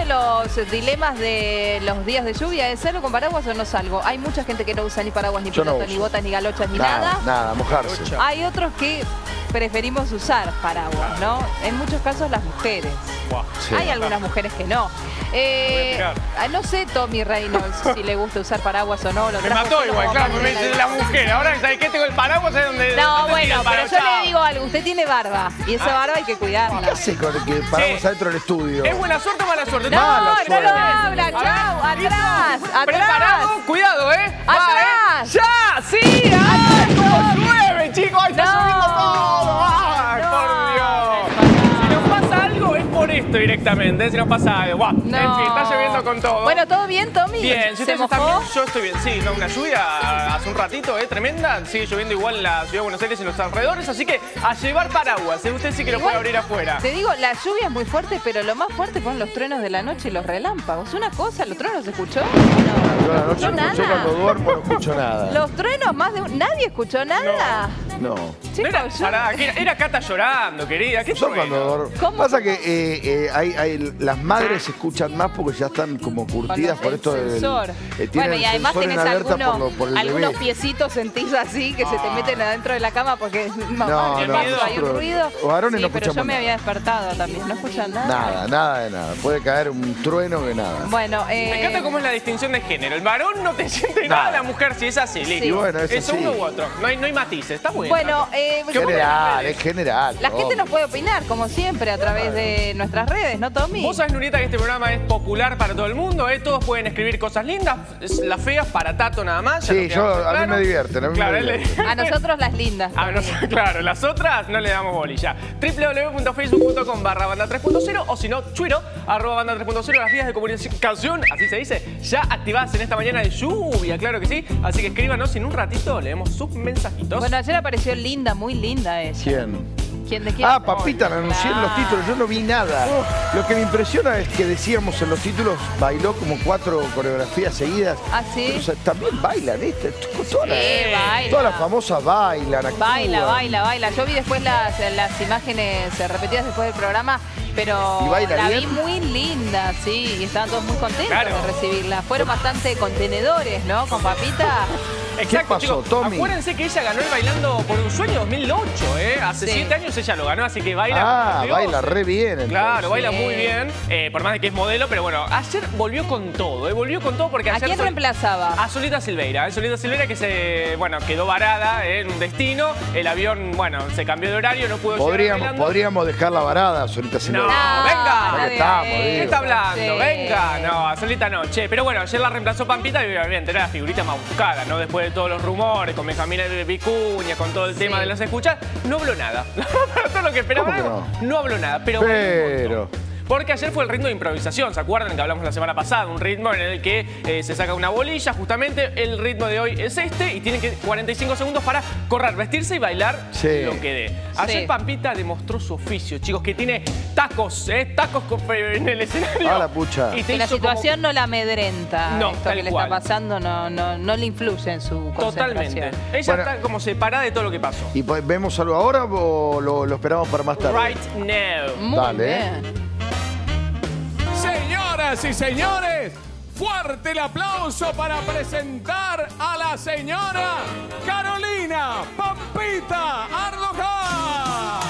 los dilemas de los días de lluvia es: ¿salgo con paraguas o no salgo? Hay mucha gente que no usa ni paraguas, ni pelota, ni botas, ni galochas, ni nada. Nada, mojarse. Hay otros que preferimos usar paraguas, ¿no? En muchos casos las mujeres. Sí. Hay algunas mujeres que no. No sé, Tommy Reynolds, si le gusta usar paraguas o no. Me mató igual, claro, me dice la mujer. Ahora, ¿sabes qué? Tengo el paraguas, ¿sabes dónde? No, bueno, pero yo le digo algo. Usted tiene barba y esa barba hay que cuidarla. ¿Qué hace con el que paramos adentro del estudio? ¿Es buena suerte o mala suerte? No, no lo habla, chau, atrás, atrás. Preparado, cuidado, Atrás. ¡Ya! ¡Sí! ¡Ay, cómo llueve, chicos! ¡Ahí está lloviendo todo! ¡Ay, por Dios! Si nos pasa algo, es por esto directamente. Si nos pasa algo. En fin, está lloviendo con todo. Bueno, ¿todo bien, Tommy? Bien, si ¿Se ustedes están mojó? bien, yo estoy bien. Sí, no, una lluvia hace un ratito, tremenda. Sigue lloviendo igual en la ciudad de Buenos Aires y en los alrededores. Así que a llevar paraguas. Usted sí que lo puede abrir afuera. Te digo, la lluvia es muy fuerte, pero lo más fuerte fueron los truenos de la noche y los relámpagos. Una cosa, ¿los truenos se escuchó? Yo la noche no escucho, cuando duermo no escucho nada. Los truenos, más de nadie escuchó nada. No. Chicos, Era Cata llorando, querida. ¿Qué Yo trueno? cuando duermo. ¿Cómo? Pasa que las madres se escuchan más porque ya están como curtidas por esto del... sensor. Tienen Bueno, y el además sensor en tenés alerta por el algunos bebé. piecitos sentís así que se te meten adentro de la cama porque No, hay un nosotros, ruido. los varones no pero escuchamos yo me nada. había despertado también. ¿No escuchan nada? Nada de nada. Puede caer un trueno que nada. Bueno, Me encanta cómo es la distinción de género. El varón no te siente nada, la mujer sí es así, listo. Y bueno, es Eso así. uno u otro. No hay matices, está bueno. Bueno, Es general. la gente nos puede opinar, como siempre, a través de nuestras redes, ¿no, Tommy? Vos sabés, Nurita, que este programa es popular para todo el mundo, ¿eh? Todos pueden escribir cosas lindas, las feas para Tato nada más. Ya Sí, lo quedamos a mí claro. me divierten. A mí Claro, me él le- divierten. A nosotros las lindas. Claro, las otras no le damos bolilla. www.facebook.com/banda 3.0 o si no, Twitter, @banda 3.0, las vías de comunicación, así se dice, ya activadas en esta mañana de lluvia, claro que sí. Así que escríbanos y en un ratito leemos sus mensajitos. Bueno, ayer apareció linda, muy linda ella. ¿Quién? ¿Quién de quién? Ah, Papita, la anuncié en los Claro. títulos, yo no vi nada. Lo que me impresiona es que decíamos en los títulos, bailó como 4 coreografías seguidas. ¿Ah, sí? Pero, o sea, también bailan todas baila. todas las famosas bailan, actúan. Baila. Yo vi después las imágenes repetidas después del programa, pero ¿Y baila la vi bien? muy linda, sí, y estaban todos muy contentos Claro. de recibirla. Fueron bastante contenedores, ¿no? Con Papita. Exacto, pasó, chicos. Tommy? Acuérdense que ella ganó el Bailando por un Sueño 2008, ¿eh? Hace Sí. 7 años ella lo ganó, así que baila. Ah, como Dios. baila re bien. entonces. Claro, baila Sí. muy bien, por más de que es modelo, pero bueno, ayer volvió con todo, volvió con todo porque ¿A ayer... quién reemplazaba? A Solita Silveira, Solita Silveira que quedó varada en un destino, el avión, se cambió de horario, no pudo llegar bailando. Podríamos dejarla varada, Solita No, Silveira. venga. Acá estamos, ¿Qué digo. está hablando? Sí. Venga, no, Solita no, che. Pero bueno, ayer la reemplazó Pampita y obviamente era la figurita más buscada, ¿no? Después de todos los rumores, con Benjamín Vicuña, con todo el tema de las escuchas, no habló nada. Para todo lo que esperaba, ¿Cómo que no habló nada. Pero... Porque ayer fue el ritmo de improvisación, ¿se acuerdan que hablamos la semana pasada? Un ritmo en el que se saca una bolilla, justamente. El ritmo de hoy es este y tienen que 45 segundos para correr, vestirse y bailar lo que dé. Ayer Pampita demostró su oficio, chicos, que tiene tacos, tacos en el escenario. Ah, la pucha. Y te Que la hizo situación no la amedrenta. No, esto tal que le cual. está pasando no le influye en su concentración. Totalmente. Ella está como separada de todo lo que pasó. ¿Y vemos algo ahora o lo esperamos para más tarde? Right now. Muy Dale. bien. Señoras y señores, fuerte el aplauso para presentar a la señora Carolina Pampita Arloja.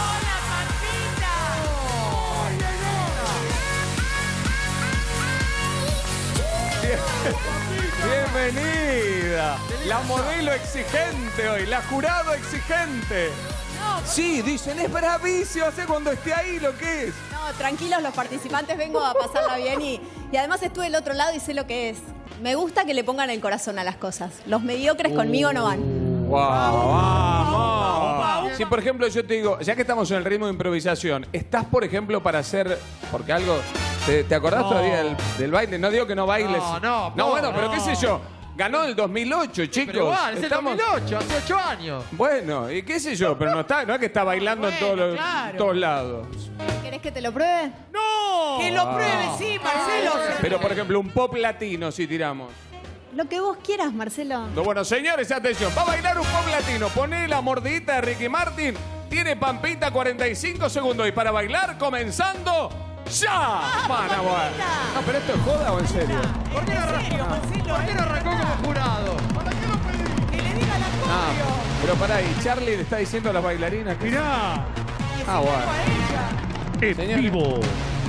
Bienvenida. La modelo exigente hoy, la jurado exigente. Sí, dicen, es bravísimo, sé cuando esté ahí lo que es. No, tranquilos los participantes, vengo a pasarla bien y además estuve del otro lado y sé lo que es. Me gusta que le pongan el corazón a las cosas. Los mediocres conmigo no van. ¡Vamos! Si, por ejemplo, yo te digo, ya que estamos en el ritmo de improvisación, ¿estás, por ejemplo, para hacer, porque algo, ¿te acordás todavía del baile? No digo que no bailes. No, bueno, pero qué sé yo. Ganó en el 2008, chicos. Pero igual, es Estamos- el 2008, hace 8 años. Bueno, y qué sé yo, pero no es que está bailando en todos lados. ¿Querés que te lo pruebe? ¡No! Que lo pruebe, sí, Marcelo. Pero, por ejemplo, un pop latino, si tiramos. Lo que vos quieras, Marcelo. Bueno, señores, atención. Va a bailar un pop latino. Poné la mordidita de Ricky Martin. Tiene Pampita 45 segundos. Y para bailar, comenzando ¡Ya! Bueno. No, pero esto es joda o en serio. ¿Por qué no arrancó como jurado? Que le diga la Pero pará, y Charlie le está diciendo a las bailarinas que... Mirá. bueno. En vivo.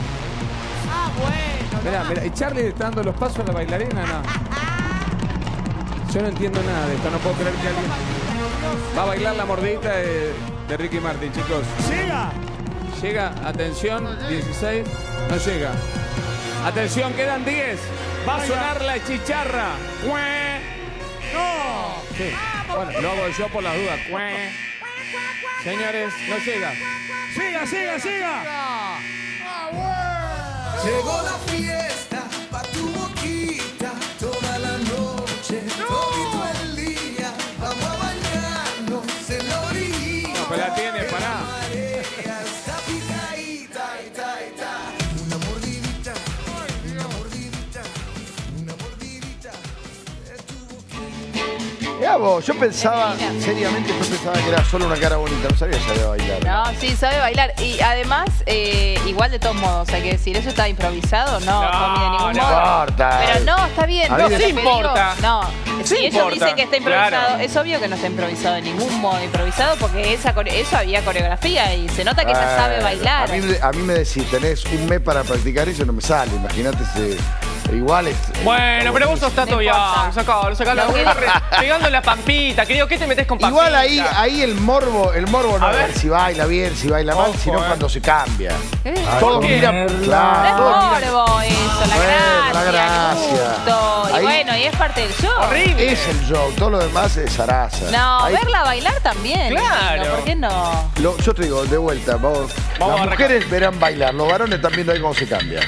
Mirá, ¿y Charlie le está dando los pasos a la bailarina? No. Yo no entiendo nada de esto, no puedo creer que alguien... Va a bailar la mordidita de Ricky Martin, chicos. Llega, atención, 16, no llega. Atención, quedan 10. Va a sonar la chicharra. ¡No! Sí. Bueno, lo hago yo por las dudas. Señores, no llega. ¡Siga! Llegó la fiesta pa' tu boquita, toda la noche, todito el día, vamos a bañarnos en la orilla. No, pero la tiene, pará. Está picadita, una mordidita de tu boquita. Mirá vos, yo pensaba, seriamente, que era solo una cara bonita, no sabía que sabía bailar. No, sí, sabe bailar. Y además, igual de todos modos, hay que decir, ¿eso está improvisado? No, Tommy, de ningún modo. Importa. Pero no, está bien. A mí No, me te importa. digo, no, si ellos importa, dicen que está improvisado, claro. es obvio que no está improvisado de ningún modo improvisado porque eso había coreografía y se nota que ella sabe bailar. A mí me decís, tenés un mes para practicar y eso no me sale. Imagínate igual es... Bueno, pero vos sos Tato No Bian. importa. Sacalo. Lo que- Pegando la pampita. Que digo, ¿qué te metes con pampita? Igual ahí el morbo no A es ver. ver si baila bien, si baila mal, Ojo, sino cuando se cambia. Todos ¿por qué? miran, No claro, es todos miran. morbo eso, la Bueno, gracia, la gracia. el gusto. Y Ahí- bueno, y es parte del show. Horrible. Es el show, todo lo demás es zaraza. No, Ahí- verla bailar también. Claro. ¿Por qué no? yo te digo, de vuelta, Vamos las a mujeres verán bailar, los varones están viendo ahí cómo se cambia.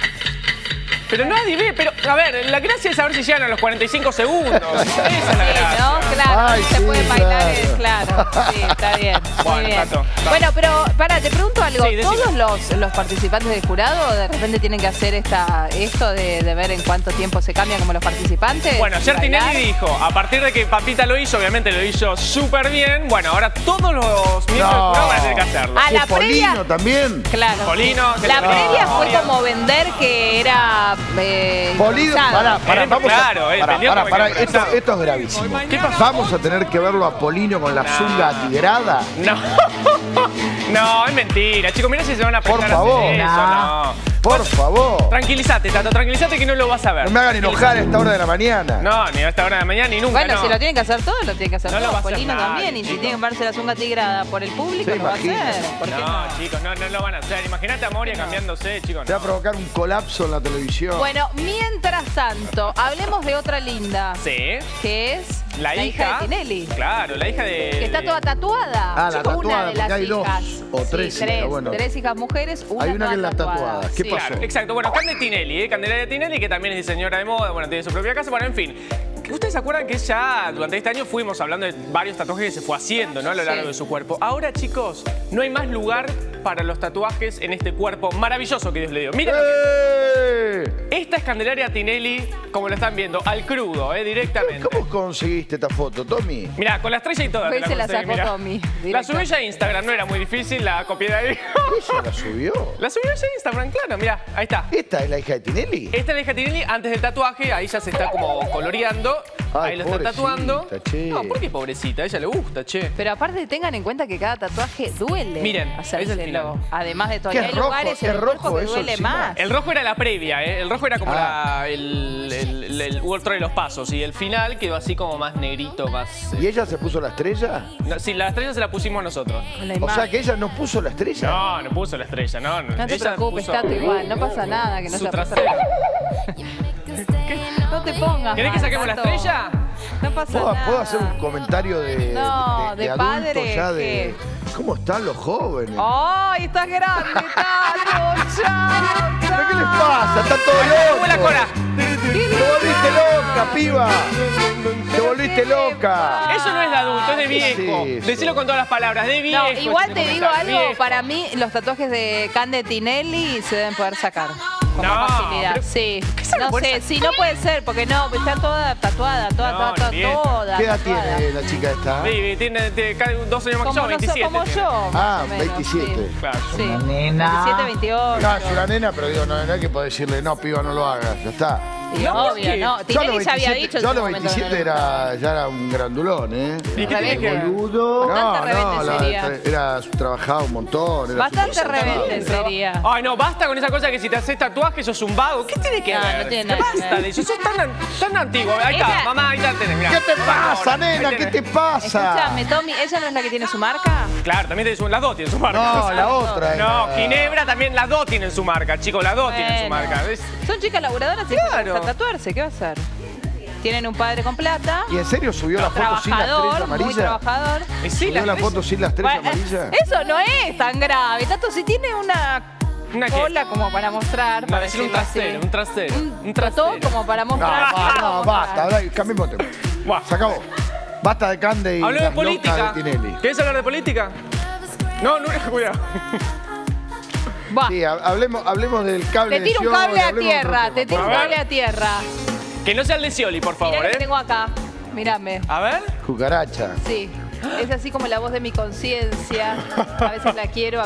Pero nadie ve. Pero, a ver, la gracia es saber si llegan a los 45 segundos. Esa es la Sí, gracia. ¿no? Claro, Ay, se sí, puede bailar, claro. claro. Sí, está bien. Muy Bueno, bien. Tato. Bueno, pero para, te pregunto algo. Sí, decime. ¿Todos los participantes del jurado de repente tienen que hacer esto de ver en cuánto tiempo se cambian como los participantes? Bueno, ayer ¿Bailar? Tinelli dijo, a partir de que Pampita lo hizo, obviamente lo hizo súper bien. Bueno, ahora todos los miembros del jurado van a tener que hacerlo. Ah, la ¿Y Polino previa. también? Claro. Polino, que La le- previa fue No. como vender que era. Polino, improvisado. vamos Claro, vendiendo como que esto improvisado. es gravísimo. ¿Qué pasó? ¿Vamos a tener que verlo a Polino con la zunga atigrada? No. No, es mentira. Chicos, mirá si se van a Por prestar a favor. hacer eso. No. Por favor. Tranquilízate, Tato, tranquilízate que no lo vas a ver. No me hagan enojar a esta hora de la mañana. No, ni a esta hora de la mañana ni nunca. Bueno, no. si lo tienen que hacer todos, lo tienen que hacer No lo va todos. a hacer Polino nadie, también. Y si chicos. tienen que verse la zunga tigrada por el público, Se lo va a imagina. hacer. ¿Por qué No, no? chicos, no lo van a hacer. Imagínate a Moria cambiándose, chicos. Te va a provocar un colapso en la televisión. Bueno, mientras tanto, hablemos de otra linda. Sí. Que es La hija de Tinelli. Claro, la hija de... Que está toda tatuada. Ah, la Una tatuada, de las porque hay dos hijas. o tres Sí, hijas, bueno. tres hijas mujeres, una Hay una toda que es la tatuada. ¿Qué Sí. pasó? Claro, exacto. Bueno, Cande Tinelli, Candelaria Tinelli, que también es diseñadora de moda, bueno, tiene su propia casa, bueno, en fin. ¿Ustedes se acuerdan que ya durante este año fuimos hablando de varios tatuajes que se fue haciendo, ¿no? A lo largo Sí. de su cuerpo. Ahora, chicos, no hay más lugar para los tatuajes en este cuerpo maravilloso que Dios le dio. Miren lo que... Esta es Candelaria Tinelli, como lo están viendo, al crudo, directamente. ¿Cómo conseguiste esta foto, Tommy? Mirá, con la estrella y toda. Hoy te se la conseguí, sacó mirá. Tommy, La directo. subí ya a Instagram, no era muy difícil, la copié de ahí. ¿Ella la subió? La subí ya a Instagram, claro, mirá, ahí está. ¿Esta es la hija de Tinelli? Esta es la hija de Tinelli antes del tatuaje, ahí ya se está como coloreando. Ay, Ahí lo está pobrecita, tatuando. che. No, ¿por qué pobrecita? A ella le gusta, che. Pero aparte tengan en cuenta que cada tatuaje duele. Miren, ese es el hacérselo. final. Además de todo. ¿Qué Y hay es rojo? lugares en ¿Es el cuerpo rojo que eso duele encima? más. El rojo era la previa, ¿eh? El rojo era como Ah. el otro de los pasos. Y el final quedó así como más negrito, más... ¿Y ella se puso la estrella? No, sí, la estrella se la pusimos nosotros. Con la O imagen. sea que ella no puso la estrella. No, no puso la estrella, no. No te Ella preocupes, puso Tato, igual. No pasa nada que no su se trasero. No te pongas. ¿Querés que mal, saquemos la Tato. estrella? No pasa ¿Puedo, nada. puedo hacer un comentario No, de adulto padre, ya de ¿qué? cómo están los jóvenes? ¡Ay, estás grande, Tato! ¡Chao! ¿Pero qué les pasa? Está todo ¡Mueve la loco. cola! Te volviste loca, piba. Te volviste loca. Eso no es de adulto, es de viejo. ¿Qué es eso? Decilo con todas las palabras, de viejo. No, igual ese te digo comentario, algo, viejo. para mí los tatuajes de Cande Tinelli se deben poder sacar. con No, más facilidad. pero- Sí. ¿qué se le No pone sé, esa- sí, no puede ser, porque no, está toda tatuada, toda. ¿Qué edad tiene la chica esta? Sí, tiene casi 2 años más que yo, Como, 27. como tiene. yo, más Ah, o menos, 27. Sí. Claro. Sí. Una nena. 27, 28. No, es una nena, pero digo, no hay que poder decirle, no, piba, no lo hagas, ya está. Y No, obvio, ¿qué? no. Yo a los Tinelli ya había 27, dicho en yo a su los momento 27 que no le ya era un grandulón, ¿eh? ¿Y qué tiene que ver? Boludo. Bastante rebelde sería. Trabajaba un montón. Era Bastante súper rebelde centrado. sería. Ay, no, basta con esa cosa que si te haces tatuaje sos un vago. ¿Qué tiene que No, ver? no tiene nada que Basta ver. de eso. Sos tan antiguo. Ahí está, Ella- mamá, ahí está tenés, mirá. ¿Qué te pasa, Ahora, nena? ahí ¿Qué tenés. te pasa? Escúchame, Tommy, ¿ella no es la que tiene su marca? Claro, también tiene las dos tienen su marca. No, la otra. No, era- Ginebra también las dos tienen su marca, chicos, las dos tienen su Bueno. marca. ¿Ves? Son chicas laburadoras y Claro. a tatuarse, ¿qué va a hacer? Tienen un padre con plata, ¿Y en serio subió la foto sin la estrella trabajador, muy amarilla? trabajador. Y sí, ¿Subió la estrella- foto sin la estrella Bueno, amarilla? eso no es tan grave. Tato, si tiene una ¿Una qué? cola como para mostrar. No, para decir un decirlo así. trasero, un trasero. Un trató como para No, mostrar. no, basta, habla y cambiemos de tema. Buah. Se acabó. Basta de Cande y Hablemos de las política. locas de Tinelli. ¿Querés hablar de política? No, cuidado. Va, Sí, hablemos del cable te de tiro un Scioli, cable a hablemos de otro tierra, tema, te tiro por un A favor. ver. cable a tierra. Que no sea el de Scioli, por favor, Mirá lo que ¿eh? tengo acá. Mírame. A ver. Cucaracha. Sí. Es así como la voz de mi conciencia. A veces la quiero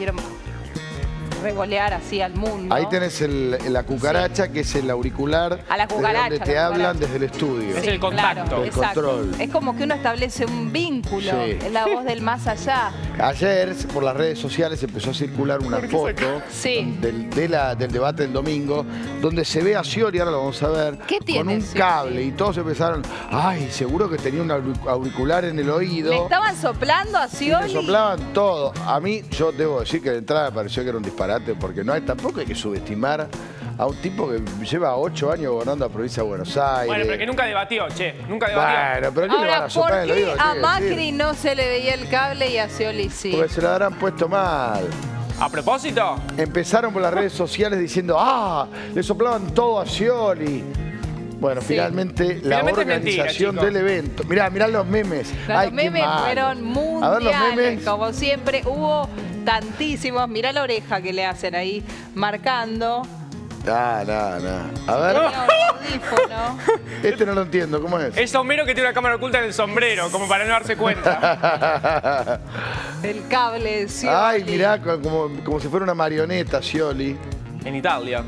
revolear así al mundo. Ahí tenés la cucaracha, que es el auricular A la cucaracha, de donde te la hablan cucaracha. desde el estudio. Es el contacto. Claro, El exacto. control. Es como que uno establece un vínculo. Sí. Es la voz del más allá. Ayer, por las redes sociales, empezó a circular una foto Sí. del debate del domingo, donde se ve a Scioli, ahora lo vamos a ver, ¿Qué con tiene un Scioli? cable. Y todos empezaron, ay, seguro que tenía un auricular en el oído. Le estaban soplando a Y le Scioli. soplaban todo. A mí, yo debo decir que de entrada me pareció que era un disparate, porque tampoco hay que subestimar a un tipo que lleva 8 años gobernando la provincia de Buenos Aires. Bueno, pero que nunca debatió, che. Nunca debatió. Bueno, pero ¿qué le van Ahora, a soplar ¿por en el oído? qué ¿Qué a decir? Macri no se le veía el cable y a Scioli sí? Porque se la habrán puesto mal. A propósito, Empezaron por las redes sociales diciendo, le soplaban todo a Scioli. Bueno, Sí. finalmente la Finalmente es mentira, organización chicos. del evento. Mirá los memes. Los Ay, qué memes malo. fueron A ver los mundiales, memes. como siempre. Hubo tantísimos. Mirá la oreja que le hacen ahí, marcando. No. A ver, Tenía un audífono. este no lo entiendo, ¿cómo es? es Homero que tiene una cámara oculta en el sombrero, como para no darse cuenta. El cable de Scioli. Ay, mirá, como si fuera una marioneta, Scioli. En Italia.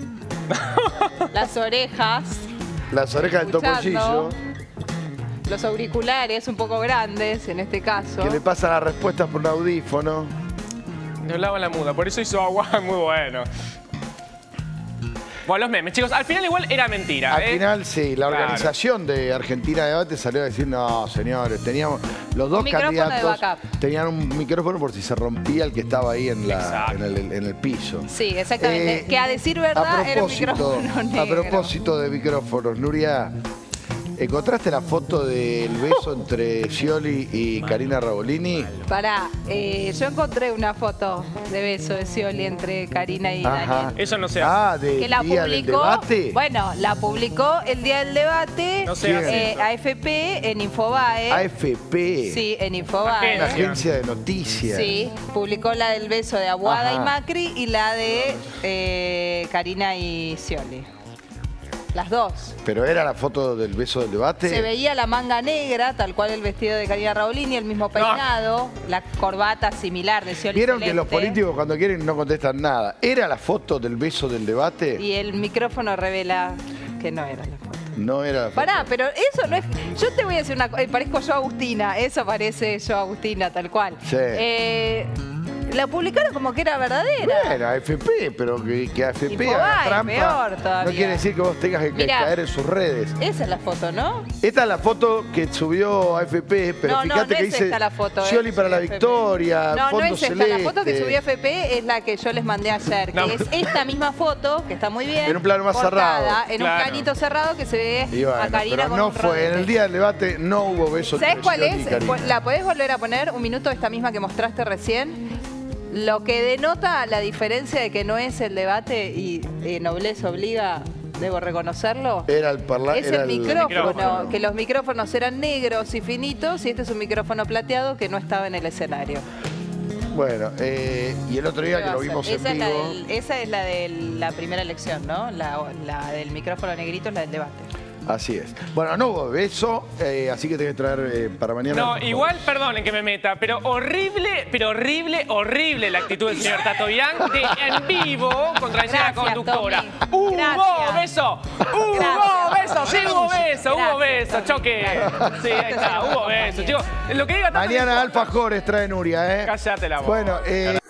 Las orejas. Las orejas del Escuchando. topollillo, Los auriculares un poco grandes en este caso. que le pasan las respuestas por un audífono. No lava la muda, por eso hizo agua muy bueno. Bueno, los memes, chicos, al final igual era mentira, Al ¿eh? final, sí, la Claro. organización de Argentina Debate salió a decir, no, señores, teníamos los dos Un micrófono de candidatos backup. tenían un micrófono por si se rompía el que estaba ahí en Exacto. el piso. Sí, exactamente. Que a decir verdad era un micrófono negro. A propósito de micrófonos, Nuria, ¿encontraste la foto del beso entre Scioli y Karina Rabolini? Pará, yo encontré una foto de beso de Scioli entre Karina y Ajá. Daniel. Eso no se hace. del Que la día del publicó, debate. bueno, la publicó el día del debate, No se hace eso. AFP en Infobae. AFP. Sí, en Infobae. Una agencia de noticias. Sí, publicó la del beso de Aguada Ajá. y Macri y la de Karina y Scioli. Las dos. Pero era la foto del beso del debate. Se veía la manga negra, tal cual el vestido de Karina Rabolini, el mismo peinado, la corbata similar de Scioli. Vieron que los celeste, políticos cuando quieren no contestan nada. ¿Era la foto del beso del debate? Y el micrófono revela que no era la foto. No era la foto. Pará, pero eso no es... Yo te voy a decir una cosa, parezco yo Agustina, eso parece yo Agustina, tal cual. Sí. La publicaron como que era verdadera. Bueno, AFP, pero que AFP Infobae, haga trampa peor todavía. no quiere decir que vos tengas que Mirá. caer en sus redes. Esa es la foto, ¿no? Esta es la foto que subió AFP, pero no, fíjate no que es dice esta la foto. Scioli para la FP. victoria, No, fondo no es esta. celeste. La foto que subió FP es la que yo les mandé ayer, que No. es esta misma foto, que está muy bien. En un plano más cortada, cerrado. En Claro. un planito cerrado que se ve Y bueno, a Karina pero con no un fue, en rodete. el día del debate no hubo beso ¿Sabes entre cuál Scioli y es? Karina. ¿La podés volver a poner un minuto esta misma que mostraste recién? Lo que denota la diferencia de que no es el debate y nobleza obliga, debo reconocerlo. Era el parla- Es era el micrófono, micrófono. que los micrófonos eran negros y finitos y este es un micrófono plateado que no estaba en el escenario. Bueno, y el otro día que lo vimos en esa vivo... esa es la de la primera elección, ¿no? La del micrófono negrito es la del debate. Así es. Bueno, no hubo beso, así que tenés que traer para mañana. No, igual, perdonen que me meta, pero horrible la actitud del señor Tato Bianchi en vivo contra la conductora. Tommy. ¡Hubo beso! ¡Hubo beso! ¡Sí, hubo beso! ¡Hubo beso! ¡Choque! Sí, ahí está, hubo beso. Chicos, lo que diga Tato... Mañana alfajores trae Nuria, ¿eh? Cállate la boca. Bueno,